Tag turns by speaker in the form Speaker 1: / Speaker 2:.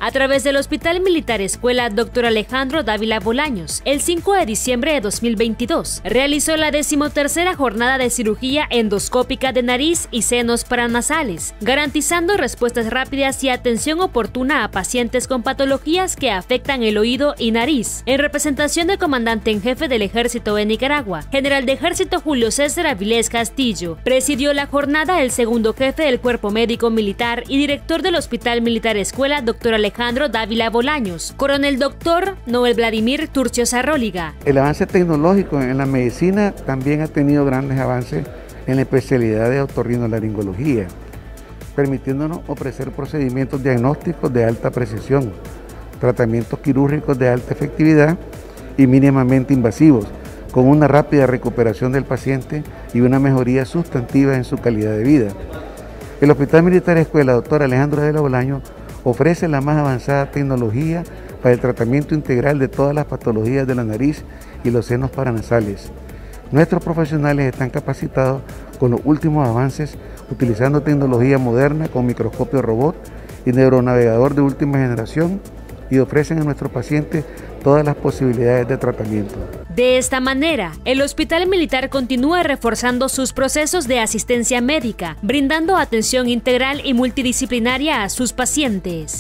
Speaker 1: A través del Hospital Militar Escuela Dr. Alejandro Dávila Bolaños, el 5 de diciembre de 2022, realizó la 13ª jornada de cirugía endoscópica de nariz y senos paranasales, garantizando respuestas rápidas y atención oportuna a pacientes con patologías que afectan el oído y nariz. En representación del comandante en jefe del Ejército de Nicaragua, general de Ejército Julio César Avilés Castillo, presidió la jornada el segundo jefe del Cuerpo Médico Militar y director del Hospital Militar Escuela Dr. Alejandro Dávila Bolaños, coronel doctor Noel Vladimir Turcio Zarróliga.
Speaker 2: El avance tecnológico en la medicina también ha tenido grandes avances en la especialidad de otorrinolaringología, permitiéndonos ofrecer procedimientos diagnósticos de alta precisión, tratamientos quirúrgicos de alta efectividad y mínimamente invasivos, con una rápida recuperación del paciente y una mejoría sustantiva en su calidad de vida. El Hospital Militar Escuela Dr. Alejandro Dávila Bolaños ofrece la más avanzada tecnología para el tratamiento integral de todas las patologías de la nariz y los senos paranasales. Nuestros profesionales están capacitados con los últimos avances, utilizando tecnología moderna con microscopio robot y neuronavegador de última generación, y ofrecen a nuestros pacientes todas las posibilidades de tratamiento.
Speaker 1: De esta manera, el Hospital Militar continúa reforzando sus procesos de asistencia médica, brindando atención integral y multidisciplinaria a sus pacientes.